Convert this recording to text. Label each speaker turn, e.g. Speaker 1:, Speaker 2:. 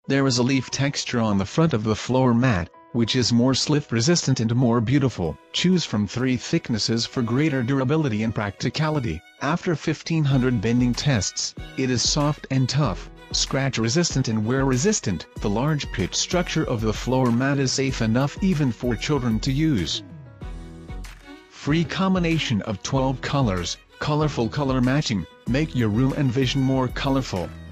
Speaker 1: There is a leaf texture on the front of the floor mat, which is more slip resistant and more beautiful. Choose from 3 thicknesses for greater durability and practicality. After 1500 bending tests, it is soft and tough, scratch resistant and wear resistant. The large pitch structure of the floor mat is safe enough even for children to use. Free combination of 12 colors, colorful color matching, make your room and vision more colorful.